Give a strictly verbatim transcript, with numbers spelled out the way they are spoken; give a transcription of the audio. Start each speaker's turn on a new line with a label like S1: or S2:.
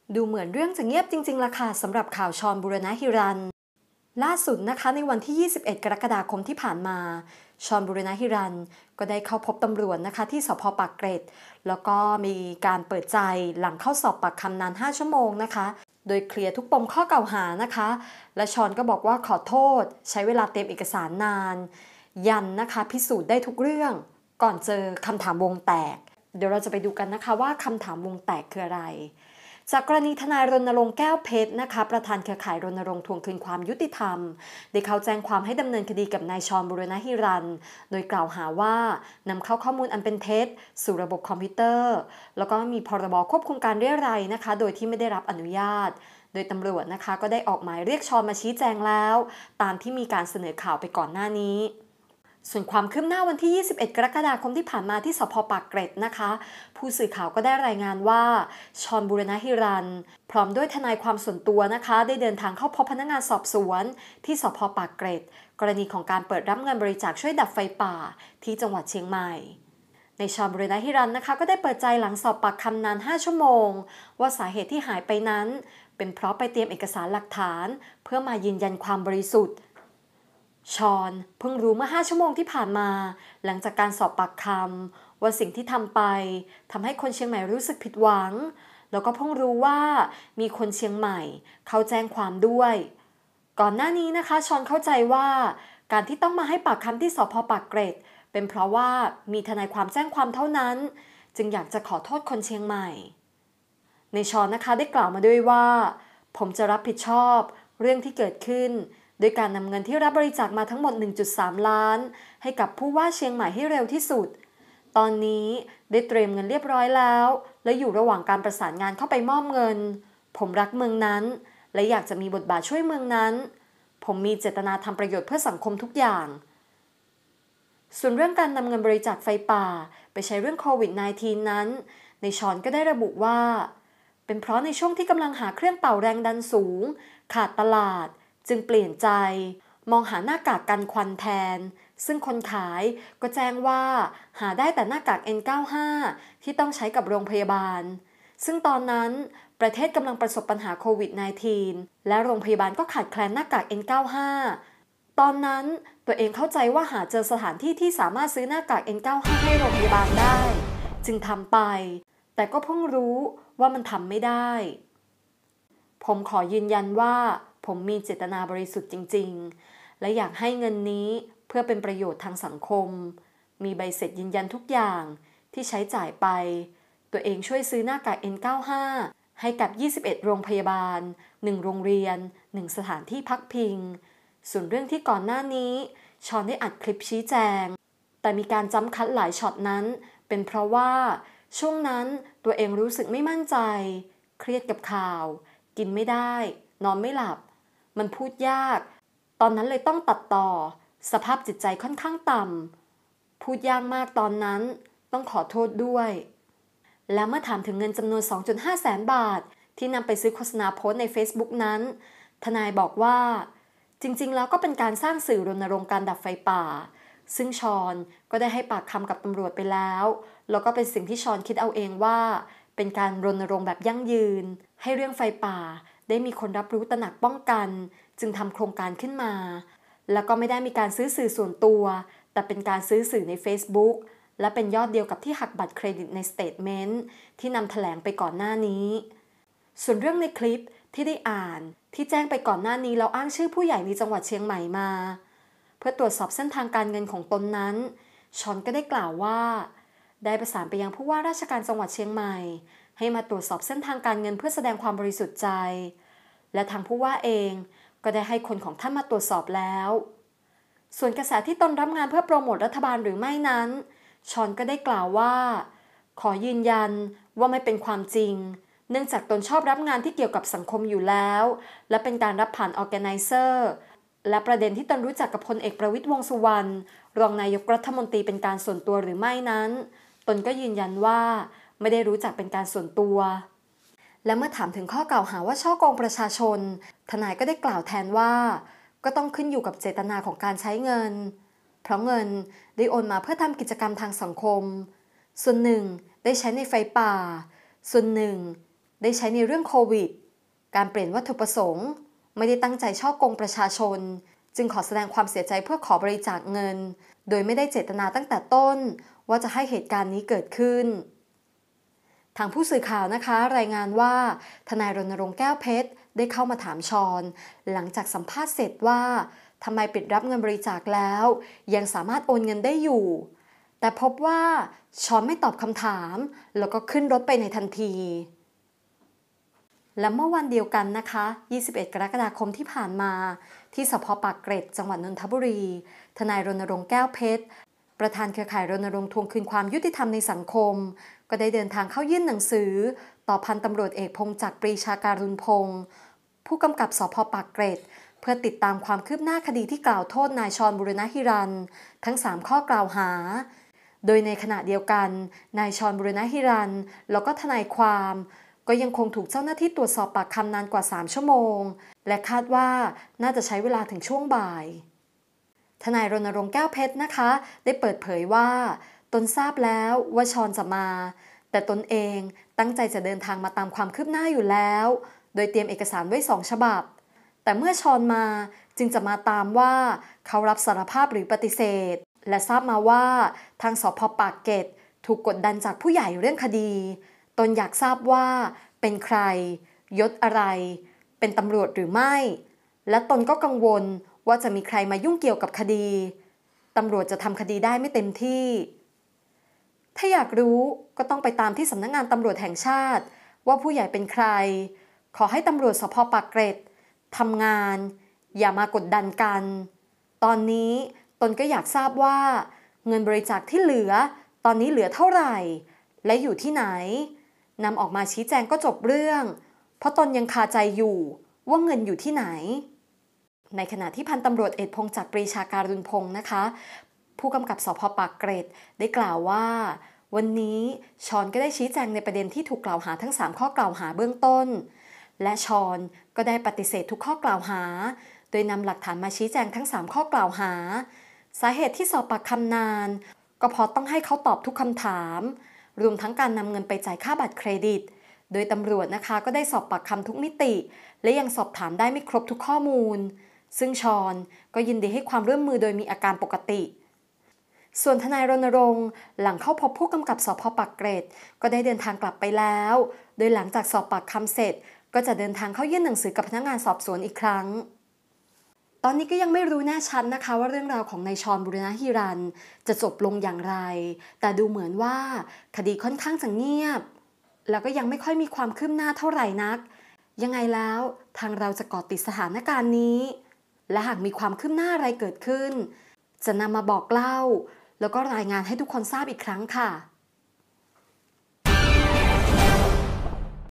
S1: ดูเหมือนเรื่องจะเงียบจริงๆล่ะค่ะสำหรับข่าวชอนบูรณหิรันล่าสุดนะคะในวันที่ ยี่สิบเอ็ด กรกฎาคมที่ผ่านมาชอนบูรณหิรันก็ได้เข้าพบตำรวจนะคะที่สภ.ปากเกร็ดแล้วก็มีการเปิดใจหลังเข้าสอบปากคำนานห้าชั่วโมงนะคะโดยเคลียร์ทุกปมข้อกล่าวหานะคะและชอนก็บอกว่าขอโทษใช้เวลาเตรียมเอกสารนานยันนะคะพิสูจน์ได้ทุกเรื่องก่อนเจอคำถามวงแตกเดี๋ยวเราจะไปดูกันนะคะว่าคำถามวงแตกคืออะไรจากกรณีทนายรณรงค์แก้วเพชรนะคะประธานเครือข่ายรณรงค์ทวงคืนความยุติธรรมได้เข้าแจ้งความให้ดำเนินคดีกับนายชอนบูรณหิรันโดยกล่าวหาว่านำเข้าข้อมูลอันเป็นเท็จสู่ระบบคอมพิวเตอร์แล้วก็มีพรบควบคุมการเรียรัยนะคะโดยที่ไม่ได้รับอนุญาตโดยตำรวจนะคะก็ได้ออกหมายเรียกชอนมาชี้แจงแล้วตามที่มีการเสนอข่าวไปก่อนหน้านี้ส่วนความคืบหน้าวันที่ ยี่สิบเอ็ด กรกฎาคมที่ผ่านมาที่สภ.ปากเกร็ดนะคะผู้สื่อข่าวก็ได้รายงานว่าชอนบูรณหิรันพร้อมด้วยทนายความส่วนตัวนะคะได้เดินทางเข้าพบพนักงานสอบสวนที่สภ.ปากเกร็ดกรณีของการเปิดรับเงินบริจาคช่วยดับไฟป่าที่จังหวัดเชียงใหม่ในชอนบูรณหิรันนะคะก็ได้เปิดใจหลังสอบปากคำนานห้าชั่วโมงว่าสาเหตุที่หายไปนั้นเป็นเพราะไปเตรียมเอกสารหลักฐานเพื่อมายืนยันความบริสุทธิ์ชอนเพิ่งรู้เมื่อห้าชั่วโมงที่ผ่านมาหลังจากการสอบปากคำว่าสิ่งที่ทำไปทำให้คนเชียงใหม่รู้สึกผิดหวังแล้วก็เพิ่งรู้ว่ามีคนเชียงใหม่เขาแจ้งความด้วยก่อนหน้านี้นะคะชอนเข้าใจว่าการที่ต้องมาให้ปากคำที่สภ.ปากเกร็ดเป็นเพราะว่ามีทนายความแจ้งความเท่านั้นจึงอยากจะขอโทษคนเชียงใหม่ในชอนนะคะได้กล่าวมาด้วยว่าผมจะรับผิดชอบเรื่องที่เกิดขึ้นด้วยการนำเงินที่รับบริจาคมาทั้งหมด หนึ่งจุดสาม ล้านให้กับผู้ว่าเชียงใหม่ให้เร็วที่สุดตอนนี้ได้เตรียมเงินเรียบร้อยแล้วและอยู่ระหว่างการประสานงานเข้าไปมอบเงินผมรักเมืองนั้นและอยากจะมีบทบาทช่วยเมืองนั้นผมมีเจตนาทำประโยชน์เพื่อสังคมทุกอย่างส่วนเรื่องการนำเงินบริจาคไฟป่าไปใช้เรื่องโควิด สิบเก้า นั้นในชอนก็ได้ระบุว่าเป็นเพราะในช่วงที่กำลังหาเครื่องเป่าแรงดันสูงขาดตลาดจึงเปลี่ยนใจมองหาหน้ากากกันควันแทนซึ่งคนขายก็แจ้งว่าหาได้แต่หน้ากาก เอ็น เก้าสิบห้า ที่ต้องใช้กับโรงพยาบาลซึ่งตอนนั้นประเทศกำลังประสบปัญหาโควิด สิบเก้า และโรงพยาบาลก็ขาดแคลนหน้ากาก เอ็น เก้าสิบห้า ตอนนั้นตัวเองเข้าใจว่าหาเจอสถานที่ที่สามารถซื้อหน้ากาก เอ็น เก้าสิบห้า ให้โรงพยาบาลได้จึงทำไปแต่ก็เพิ่งรู้ว่ามันทำไม่ได้ผมขอยืนยันว่าผมมีเจตนาบริสุทธิ์จริงๆและอยากให้เงินนี้เพื่อเป็นประโยชน์ทางสังคมมีใบเสร็จยืนยันทุกอย่างที่ใช้จ่ายไปตัวเองช่วยซื้อหน้ากาก เอ็น เก้าสิบห้า ให้กับยี่สิบเอ็ดโรงพยาบาลหนึ่งโรงเรียนหนึ่งสถานที่พักพิงส่วนเรื่องที่ก่อนหน้านี้ชอนได้อัดคลิปชี้แจงแต่มีการจำคัดหลายช็อตนั้นเป็นเพราะว่าช่วงนั้นตัวเองรู้สึกไม่มั่นใจเครียดกับข่าวกินไม่ได้นอนไม่หลับมันพูดยากตอนนั้นเลยต้องตัดต่อสภาพจิตใจค่อนข้างต่ำพูดยากมากตอนนั้นต้องขอโทษด้วยและเมื่อถามถึงเงินจำนวน สองจุดห้า แสนบาทที่นำไปซื้อโฆษณาโพสต์ใน Facebook นั้นทนายบอกว่าจริงๆแล้วก็เป็นการสร้างสื่อรณรงค์การดับไฟป่าซึ่งชอนก็ได้ให้ปากคำกับตำรวจไปแล้วแล้วก็เป็นสิ่งที่ชอนคิดเอาเองว่าเป็นการรณรงค์แบบยั่งยืนให้เรื่องไฟป่าได้มีคนรับรู้ตระหนักป้องกันจึงทำโครงการขึ้นมาแล้วก็ไม่ได้มีการซื้อสื่อส่วนตัวแต่เป็นการซื้อสื่อใน Facebook และเป็นยอดเดียวกับที่หักบัตรเครดิตในสเตทเมนต์ที่นำแถลงไปก่อนหน้านี้ส่วนเรื่องในคลิปที่ได้อ่านที่แจ้งไปก่อนหน้านี้แล้วอ้างชื่อผู้ใหญ่ในจังหวัดเชียงใหม่มาเพื่อตรวจสอบเส้นทางการเงินของตนนั้นชอนก็ได้กล่าวว่าได้ประสานไปยังผู้ว่าราชการจังหวัดเชียงใหม่ให้มาตรวจสอบเส้นทางการเงินเพื่อแสดงความบริสุทธิ์ใจและทางผู้ว่าเองก็ได้ให้คนของท่านมาตรวจสอบแล้วส่วนกระแสที่ตนรับงานเพื่อโปรโมทรัฐบาลหรือไม่นั้นชอนก็ได้กล่าวว่าขอยืนยันว่าไม่เป็นความจริงเนื่องจากตนชอบรับงานที่เกี่ยวกับสังคมอยู่แล้วและเป็นการรับผ่านออร์แกไนเซอร์และประเด็นที่ตนรู้จักกับพลเอกประวิตรวงษ์สุวรรณรองนายกรัฐมนตรีเป็นการส่วนตัวหรือไม่นั้นตนก็ยืนยันว่าไม่ได้รู้จักเป็นการส่วนตัวและเมื่อถามถึงข้อกล่าวหาว่าฉ้อโกงประชาชนทนายก็ได้กล่าวแทนว่าก็ต้องขึ้นอยู่กับเจตนาของการใช้เงินเพราะเงินได้โอนมาเพื่อทำกิจกรรมทางสังคมส่วนหนึ่งได้ใช้ในไฟป่าส่วนหนึ่งได้ใช้ในเรื่องโควิดการเปลี่ยนวัตถุประสงค์ไม่ได้ตั้งใจฉ้อโกงประชาชนจึงขอแสดงความเสียใจเพื่อขอบริจาคเงินโดยไม่ได้เจตนาตั้งแต่ต้นว่าจะให้เหตุการณ์นี้เกิดขึ้นทางผู้สื่อข่าวนะคะรายงานว่าทนายรณรงค์แก้วเพชรได้เข้ามาถามชอนหลังจากสัมภาษณ์เสร็จว่าทำไมปิดรับเงินบริจาคแล้วยังสามารถโอนเงินได้อยู่แต่พบว่าชอนไม่ตอบคำถามแล้วก็ขึ้นรถไปในทันทีและเมื่อวันเดียวกันนะคะยี่สิบเอ็ดกรกฎาคมที่ผ่านมาที่สภ.ปากเกร็ดจังหวัดนนทบุรีทนายรณรงค์แก้วเพชรประธานเครือข่ายรณรงค์ทวงคืนความยุติธรรมในสังคมก็ได้เดินทางเข้ายื่นหนังสือต่อพันตำรวจเอกพงษ์จักรปรีชาการุณพงศ์ผู้กำกับสภ.ปากเกร็ดเพื่อติดตามความคืบหน้าคดีที่กล่าวโทษนายชรบุรณหิรันทั้งสามข้อกล่าวหาโดยในขณะเดียวกันนายชรบุรณหิรันแล้วก็ทนายความก็ยังคงถูกเจ้าหน้าที่ตรวจสอบปากคำนานกว่าสามชั่วโมงและคาดว่าน่าจะใช้เวลาถึงช่วงบ่ายทนายรณรงค์แก้วเพชรนะคะได้เปิดเผยว่าตนทราบแล้วว่าชรจะมาแต่ตนเองตั้งใจจะเดินทางมาตามความคืบหน้าอยู่แล้วโดยเตรียมเอกสารไว้สองฉบับแต่เมื่อชรมาจึงจะมาตามว่าเขารับสารภาพหรือปฏิเสธและทราบมาว่าทางสภ.ปากเกร็ดถูกกดดันจากผู้ใหญ่เรื่องคดีตนอยากทราบว่าเป็นใครยศอะไรเป็นตำรวจหรือไม่และตนก็กังวลว่าจะมีใครมายุ่งเกี่ยวกับคดีตำรวจจะทำคดีได้ไม่เต็มที่ถ้าอยากรู้ก็ต้องไปตามที่สำนักงานตำรวจแห่งชาติว่าผู้ใหญ่เป็นใครขอให้ตำรวจสภ.ปากเกร็ดทำงานอย่ามากดดันกันตอนนี้ตนก็อยากทราบว่าเงินบริจาคที่เหลือตอนนี้เหลือเท่าไหร่และอยู่ที่ไหนนำออกมาชี้แจงก็จบเรื่องเพราะตนยังคาใจอยู่ว่าเงินอยู่ที่ไหนในขณะที่พันตำรวจเอกพงษ์จักรปรีชาการุณพงศ์นะคะผู้กำกับสภ.ปากเกร็ดได้กล่าวว่าวันนี้ชอนก็ได้ชี้แจงในประเด็นที่ถูกกล่าวหาทั้งสามข้อกล่าวหาเบื้องต้นและชอนก็ได้ปฏิเสธทุกข้อกล่าวหาโดยนำหลักฐานมาชี้แจงทั้งสามข้อกล่าวหาสาเหตุที่สอบปากคำนานก็เพราะต้องให้เขาตอบทุกคำถามรวมทั้งการนำเงินไปจ่ายค่าบัตรเครดิตโดยตำรวจนะคะก็ได้สอบปากคำทุกมิติและยังสอบถามได้ไม่ครบทุกข้อมูลซึ่งชอนก็ยินดีให้ความร่วมมือโดยมีอาการปกติส่วนทนายรณรงค์หลังเข้าพบผู้กำกับสภ.ปากเกร็ดก็ได้เดินทางกลับไปแล้วโดยหลังจากสอบปากคำเสร็จก็จะเดินทางเข้ายื่นหนังสือกับพนักงานสอบสวนอีกครั้งตอนนี้ก็ยังไม่รู้แน่ชัดนะคะว่าเรื่องราวของนายชรบุรณหิรันจะจบลงอย่างไรแต่ดูเหมือนว่าคดีค่อนข้างจะเงียบแล้วก็ยังไม่ค่อยมีความคืบหน้าเท่าไหร่นักยังไงแล้วทางเราจะเกาะติดสถานการณ์นี้และหากมีความคืบหน้าอะไรเกิดขึ้นจะนำมาบอกเล่าแล้วก็รายงานให้ทุกคนทราบอีกครั้งค่ะ